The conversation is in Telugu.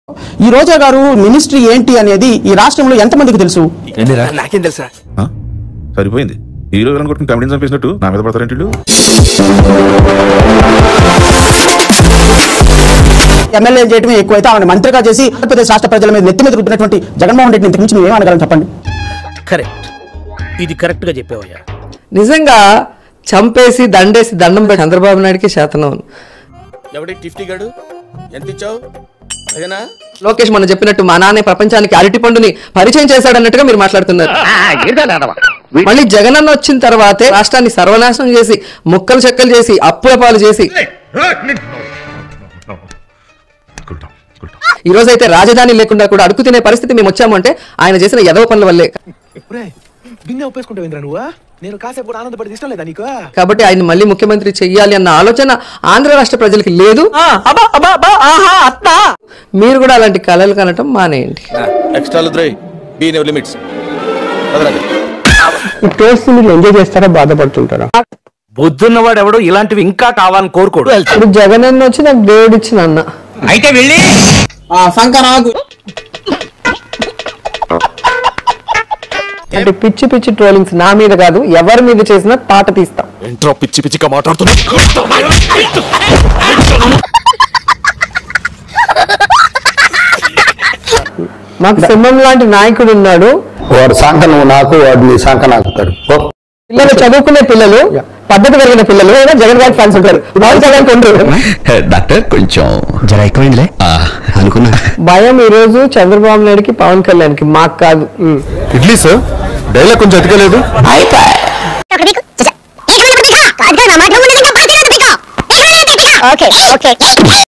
ఈ రోజా గారు మినిస్ట్రీ ఏంటి అనేది ఈ రాష్ట్రంలో ఎంతమందికి తెలుసు? నాకేం తెలుసా? సరిపోయింది. హీరో విలన్ కొట్టుకుని కమెడీని చంపేసినట్టు నా మీద పడతారేంటి? ఎమ్మెల్యే చేయడమే ఎక్కువైతే ఆమె మంత్రిగా చేసి ఆంధ్రప్రదేశ్ రాష్ట్ర ప్రజల మీద నెత్తి మీద రుద్దినటువంటి జగన్మోహన్ రెడ్డిని ఇంతకు మించి మేము ఏమనగలం చెప్పండి? కరెక్ట్, ఇది కరెక్ట్ గా చెప్పావయ్యా. నిజంగా చంపేసి దండేసి దండం పెట్టి చంద్రబాబు నాయుడికి శాతనం. ఎవడి టిఫ్టీ గాడు ఎంత ఇచ్చావు? లోకేష్ మనం చెప్పినట్టు మా నాన్న ప్రపంచానికి అరటి పండుని పరిచయం చేశాడన్నట్టుగా మీరు మాట్లాడుతున్నారు. మళ్ళీ జగనన్న వచ్చిన తర్వాతే రాష్ట్రాన్ని సర్వనాశనం చేసి ముక్కలు చెక్కలు చేసి అప్పుల పాలు చేసి ఈ రోజు అయితే రాజధాని లేకుండా కూడా అడుగు తినే పరిస్థితి మేము వచ్చాము అంటే ఆయన చేసిన ఎదవ పనుల వల్లే. కాబట్టి ఆయన మళ్ళీ ముఖ్యమంత్రి చెయ్యాలి అన్న ఆలోచన ఆంధ్ర రాష్ట్ర ప్రజలకి లేదు. మీరు కూడా అలాంటి కళలు కనటం మానేయండి. ఎంజాయ్ చేస్తారా, బాధపడుతుంటారా? బుద్ధున్నవాడు ఎవడు ఇలాంటివి ఇంకా కావాలని కోరుకోడు. ఇప్పుడు జగన్ వచ్చి నాకు దేవుడు ఇచ్చిన అన్న అయితే వెళ్ళి అంటే పిచ్చి పిచ్చి ట్రోలింగ్స్ నా మీద కాదు, ఎవరి మీద చేసినా పాట తీస్తాం. ఎంట్రో పిచ్చి పిచ్చిగా మాట్లాడుతున్నా. మాకు సింహం లాంటి నాయకుడు ఉన్నాడు. వాడు శాంక నువ్వు నాకు, వాడు నీ శాంక నాకు. పిల్లలు చదువుకునే పిల్లలు, పద్ధతి కలిగిన పిల్లలు జగన్ గారి ఫ్యాన్స్ ఉంటారు. డాక్టర్ కొంచెం జర ఎక్కువైందిలే అనుకున్నా. భయం ఈ రోజు చంద్రబాబు నాయుడుకి, పవన్ కళ్యాణ్కి, మాకు కాదు. ఇడ్లీ సార్ డైలాగ్ కొంచెం ఎతకలేదు. ఓకే